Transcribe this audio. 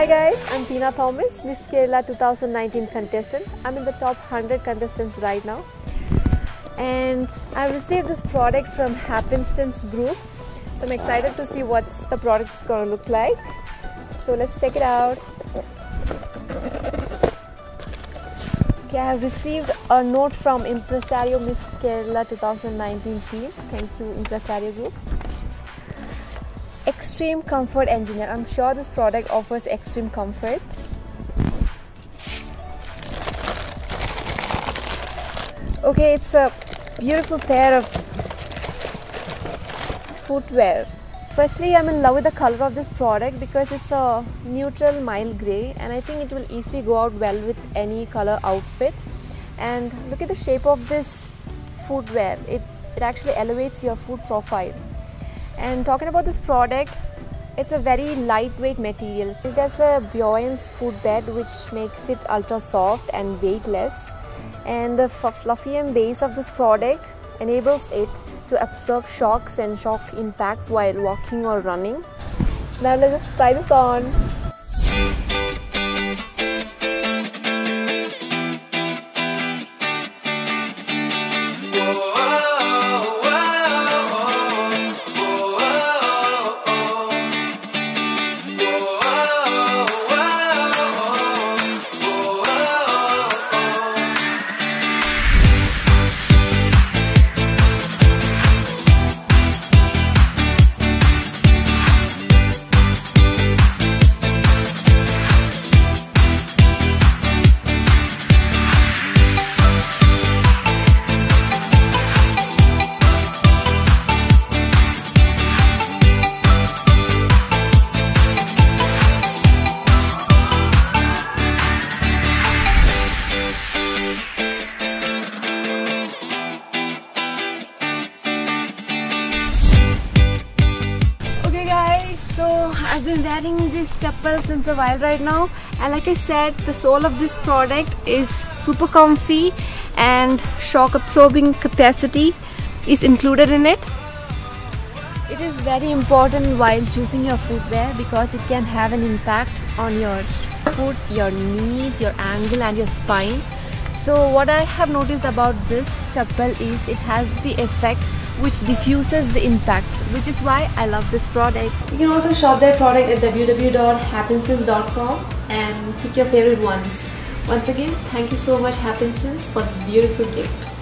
Hi guys, I'm Tina Thomas, Miss Kerala 2019 contestant. I'm in the top 100 contestants right now. And I received this product from Happenstance Group. So I'm excited to see what the product is going to look like. So let's check it out. Okay, I have received a note from Impresario Miss Kerala 2019 team. Thank you, Impresario Group. Extreme Comfort Engineer. I'm sure this product offers extreme comfort. Okay, it's a beautiful pair of footwear. Firstly, I'm in love with the color of this product because it's a neutral mild grey, and I think it will easily go out well with any color outfit. And look at the shape of this footwear. It actually elevates your foot profile. And talking about this product, it's a very lightweight material. It has a buoyant footbed which makes it ultra soft and weightless. And the fluffy base of this product enables it to absorb shocks and shock impacts while walking or running. Now let's just try this on. So I've been wearing this chappal since a while right now, and like I said, the sole of this product is super comfy and shock absorbing capacity is included in it. It is very important while choosing your footwear because it can have an impact on your foot, your knees, your ankle and your spine. So what I have noticed about this chappal is it has the effect which diffuses the impact, which is why I love this product. You can also shop their product at www.happenstance.com and pick your favorite ones. Once again, thank you so much Happenstance for this beautiful gift.